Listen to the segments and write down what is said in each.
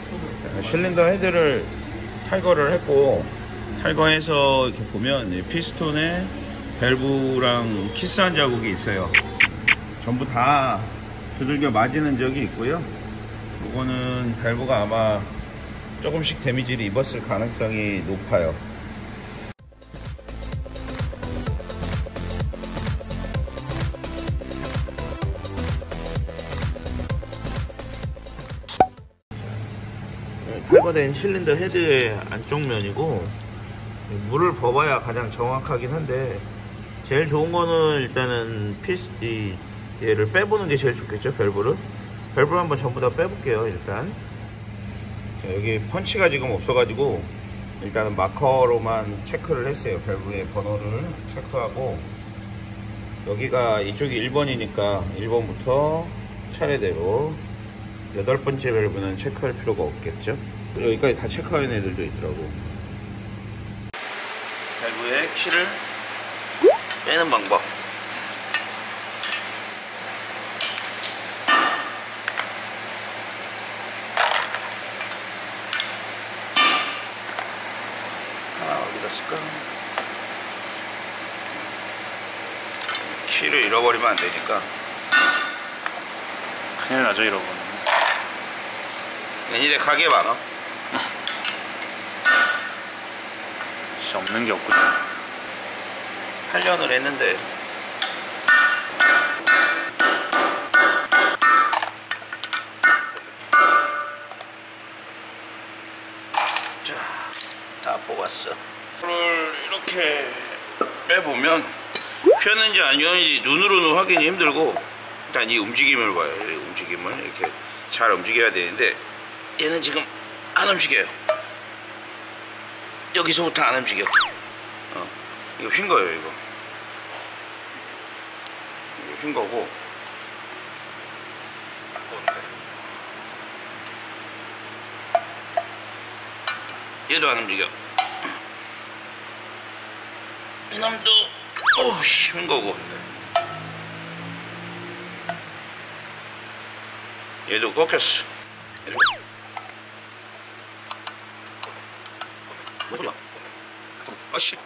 실린더 헤드를 탈거를 했고, 탈거해서 이렇게 보면 피스톤에 밸브랑 키스한 자국이 있어요. 전부 다 두들겨 맞은 적이 있고요. 이거는 밸브가 아마 조금씩 데미지를 입었을 가능성이 높아요. 탈거된 실린더 헤드의 안쪽 면이고, 물을 벗어야 가장 정확하긴 한데, 제일 좋은 거는 일단은 얘를 빼보는 게 제일 좋겠죠. 밸브를 한번 전부 다 빼볼게요. 일단 자, 여기 펀치가 지금 없어가지고 일단은 마커로만 체크를 했어요. 밸브의 번호를 체크하고, 여기가 이쪽이 1번이니까 1번부터 차례대로 8번째 밸브는 체크할 필요가 없겠죠. 여기까지 다 체크하는 애들도 있더라고. 밸브의 키를 빼는 방법. 하나 어디다 쓸까? 키를 잃어버리면 안 되니까. 큰일 나죠, 잃어버리면. 얘니들 가게 많아. 진짜 없는 게 없거든. 8년을 했는데. 자, 다 뽑았어. 이걸 이렇게 빼보면 휘었는지 안 휘었는지 눈으로는 확인이 힘들고, 일단 이 움직임을 봐요. 이 움직임을 이렇게 잘 움직여야 되는데, 얘는 지금 안 움직여요. 여기서부터 안 움직여. 이거 휜 거예요. 이거 휜 거고, 얘도 안 움직여. 이놈도 오우씨 휜 거고, 얘도 꺾였어. 뭔 소리야? 아씨.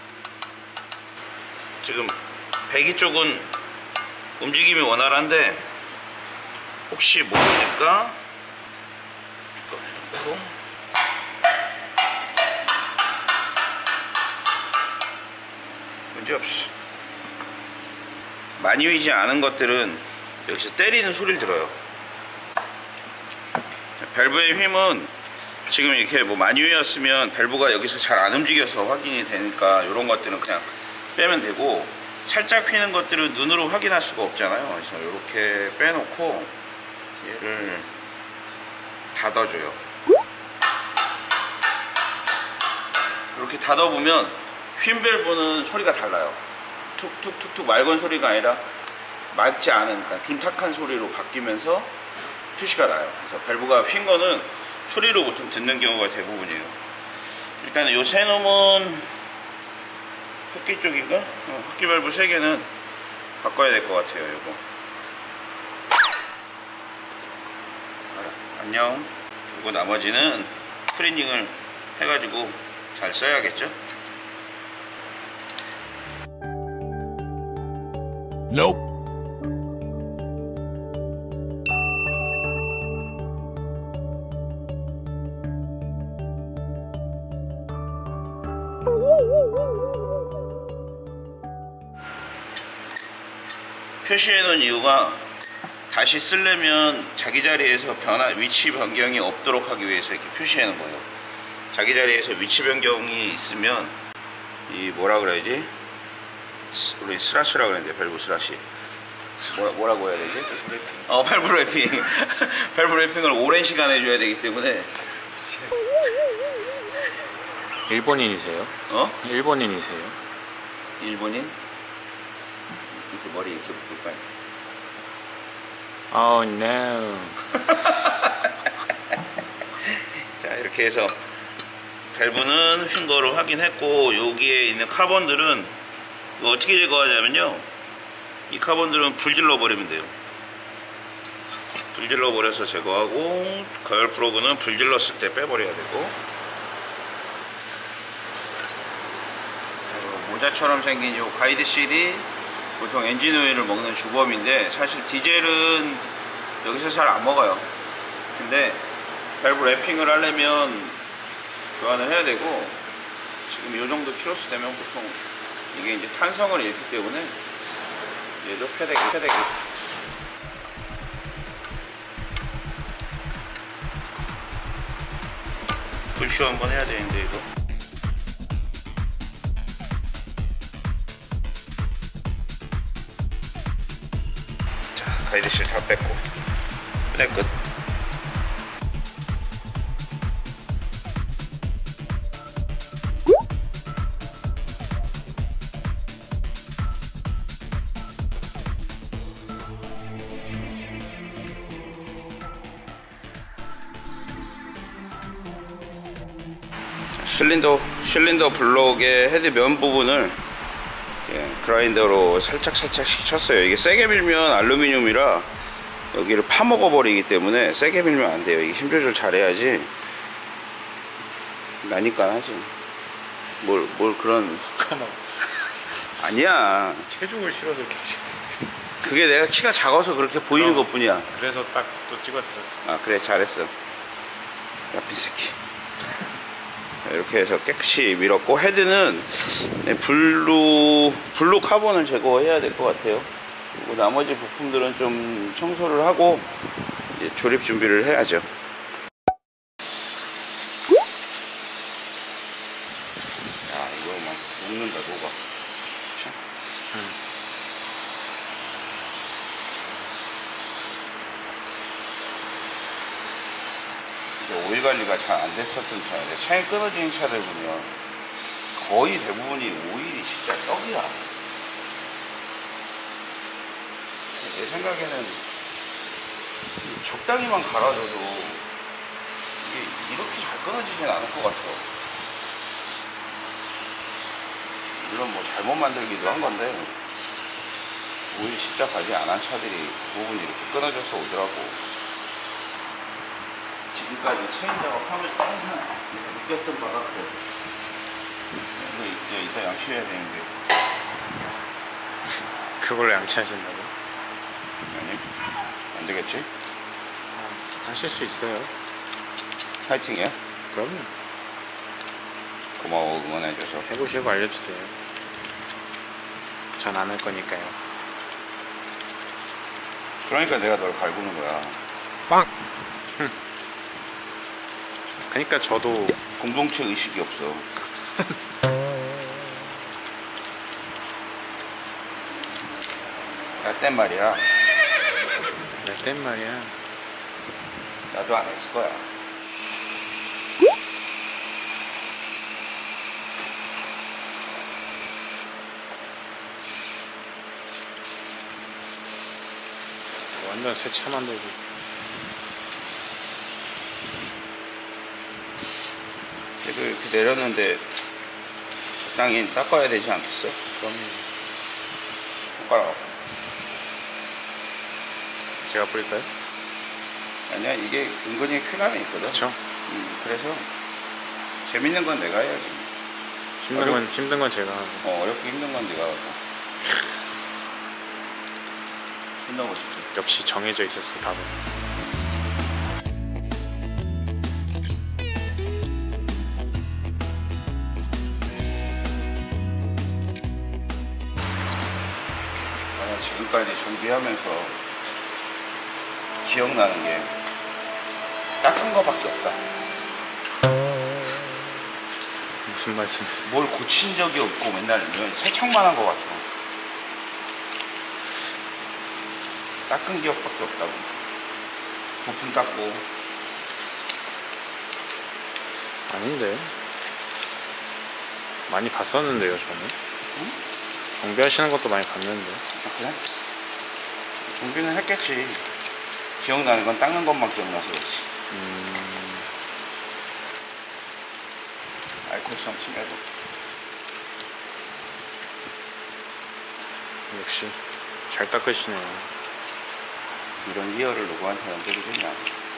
지금 배기 쪽은 움직임이 원활한데, 혹시 모르니까 이거 해놓고, 문제없어. 많이 휘지 않은 것들은 여기서 때리는 소리를 들어요. 밸브의 힘은 지금 이렇게 뭐 많이 휘었으면 밸브가 여기서 잘 안 움직여서 확인이 되니까, 이런 것들은 그냥 빼면 되고, 살짝 휘는 것들은 눈으로 확인할 수가 없잖아요. 그래서 이렇게 빼놓고 얘를 닫아줘요. 이렇게 닫아보면 휜 밸브는 소리가 달라요. 툭툭툭툭 맑은 소리가 아니라 맑지 않은, 그러니까 둔탁한 소리로 바뀌면서 투시가 나요. 그래서 밸브가 휜 거는 소리로 보통 듣는 경우가 대부분이에요. 일단은 요 새 놈은 흡기 쪽인가? 흡기 밸브 3개는 바꿔야 될 것 같아요. 요거 안녕. 그리고 나머지는 클리닝을 해가지고 잘 써야겠죠? Nope. 표시해 놓은 이유가, 다시 쓰려면 자기 자리에서 위치 변경이 없도록 하기 위해서 이렇게 표시해 놓은 거예요. 자기 자리에서 위치 변경이 있으면 이 뭐라 그래야지? 우리 스라시라고 그랬는데, 밸브 스라시. 뭐라고 해야 되지? 밸브 래핑. 밸브 래핑을 오랜 시간 해줘야 되기 때문에. 일본인이세요? 일본인이세요? 일본인? 이렇게 머리 이렇게 묶을까요? Oh no. 자, 이렇게 해서 밸브는 휜 거로 확인했고, 여기에 있는 카본들은 이거 어떻게 제거하냐면요, 이 카본들은 불질러 버리면 돼요. 불질러 버려서 제거하고, 가열 플러그는 불질렀을 때 빼버려야 되고, 모자처럼 생긴 이 가이드 실이 보통 엔진 오일을 먹는 주범인데, 사실 디젤은 여기서 잘 안 먹어요. 근데 밸브 랩핑을 하려면 교환을 해야 되고, 지금 이 정도 키로수 되면 보통 이게 이제 탄성을 잃기 때문에 얘도 패대기 불쇼 한번 해야 되는데, 이거 자, 가이드실 다 뺐고 끈의 끝. 실린더 블록의 헤드 면 부분을 그라인더로 살짝씩 쳤어요. 이게 세게 밀면 알루미늄이라 여기를 파먹어 버리기 때문에 세게 밀면 안 돼요. 이게 힘 조절 잘해야지. 나니까 하지. 뭘 그런. 아니야. 체중을 실어서 이렇게 하시는. 그게 내가 키가 작아서 그렇게 보이는 것 뿐이야. 그래서 딱 또 찍어드렸습니다. 아, 그래, 잘했어. 야핀 새끼. 자, 이렇게 해서 깨끗이 밀었고, 헤드는 블루 카본을 제거해야 될 것 같아요. 그리고 나머지 부품들은 좀 청소를 하고 이제 조립 준비를 해야죠. 야, 이거 막 녹는다, 녹아. 오일 관리가 잘 안 됐었던 차인데, 차에 끊어진 차들 보면 거의 대부분이 오일이 진짜 떡이야. 내 생각에는 적당히만 갈아줘도 이게 이렇게 잘 끊어지진 않을 것 같아. 물론 뭐 잘못 만들기도 한 건데, 오일 진짜 관리 안 한 차들이 대부분 이렇게 끊어져서 오더라고. 지금까지 체인 작업하면서 항상 느꼈던 바가 그래. 이거 이제 이따 양치해야 되는데. 그걸로 양치하신다고? 아니, 안 되겠지? 하실 수 있어요. 파이팅해. 그럼요. 고마워, 응원해줘서. 해보시고 알려주세요. 전 안 할 거니까요. 그러니까 내가 널 갈구는 거야. 빵! 그러니까 저도 공동체 의식이 없어. 나 땐 말이야. 내 땐 말이야. 나도 안 했을 거야. 완전 새 차 만들고. 그래도 이렇게 내렸는데 적당히 닦아야 되지 않겠어? 그럼 손가락. 제가 뿌릴까요? 아니야, 이게 은근히 쾌감이 있거든. 그렇죠. 그래서 재밌는 건 내가 해야지. 힘든 건 제가 하고. 어렵고 힘든 건 네가 하고. 끝나고 싶지. 역시 정해져 있었어, 답은. 지금까지 정비하면서 기억나는 게 닦은 거밖에 없다. 무슨 말씀이세요? 뭘 고친 적이 없고 맨날 세척만 한 거 같아. 닦은 기억밖에 없다고. 부품 닦고. 아닌데. 많이 봤었는데요, 저는. 응? 정비하시는 것도 많이 봤는데. 아, 그래? 정비는 했겠지. 기억나는 건 닦는 것만 기억나서 그렇지. 알코올성 침해도. 역시 잘 닦으시네요. 이런 기어를 누구한테는 드리겠냐.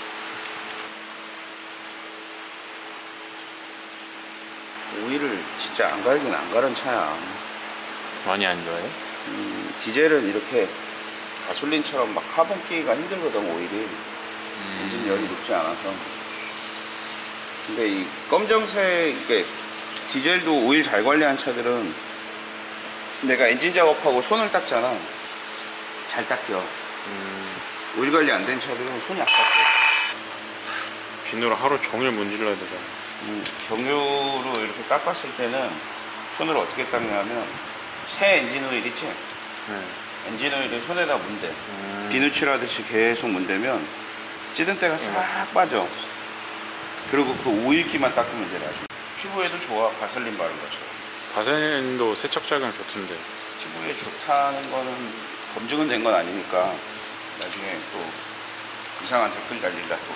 오일을 진짜 안 갈긴 안 가는 차야. 많이 안 좋아해? 디젤은 이렇게 가솔린처럼 막 카본 끼기가 힘들거든, 오일이. 엔진 열이 높지 않아서. 근데 이 검정색, 이게 디젤도 오일 잘 관리한 차들은 내가 엔진 작업하고 손을 닦잖아. 잘 닦여. 오일 관리 안 된 차들은 손이 아깝고. 비누로 하루 종일 문질러야 되잖아. 경유로 이렇게 닦았을 때는 손으로 어떻게 닦냐면 새 엔진 오일 있지? 네. 엔진 오일을 손에다 문대. 비누칠하듯이 계속 문대면 찌든 때가 싹 빠져. 그리고 그 오일기만 닦으면 돼. 나중에 피부에도 좋아. 가솔린 바른 것처럼. 가솔린도 세척작용 좋던데. 피부에 좋다는 거는 검증은 된 건 아니니까 나중에 또 이상한 댓글 달리려고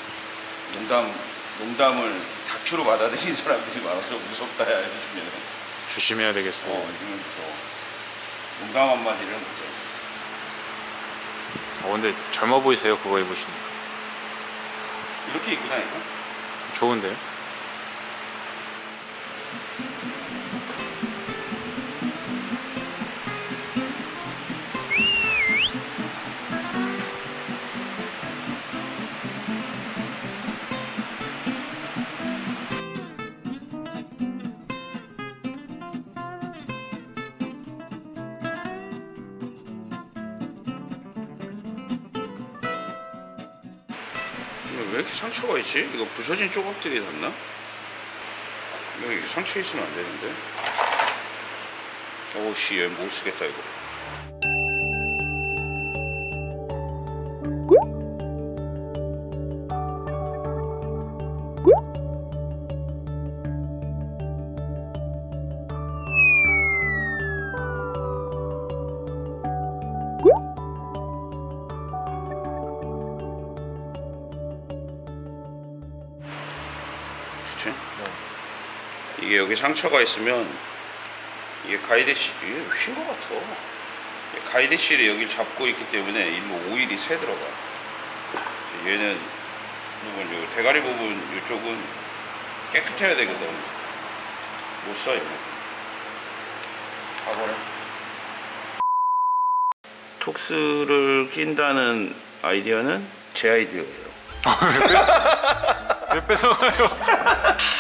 농담을 다큐로 받아들인 사람들이 많아서 무섭다 야 해주시면 조심해야 되겠어요. 이건 무서워. 농담 한마디를 못해. 근데 젊어 보이세요, 그거 입으시니까. 이렇게 입고 다니까? 좋은데요? 왜 이렇게 상처가 있지? 이거 부서진 조각들이 닿나? 여기 상처 있으면 안 되는데. 오씨, 얘 못 쓰겠다 이거. 그치? 이게 여기 상처가 있으면 이게 가이드실, 이게 쉰 것 같아. 가이드실이 여기를 잡고 있기 때문에 일로 오일이 새 들어가. 얘는 요 대가리 부분 이쪽은 깨끗해야 되거든. 못 써, 얘는. 가버려. 톡스를 낀다는 아이디어는 제 아이디어예요. 왜 뺏어가요?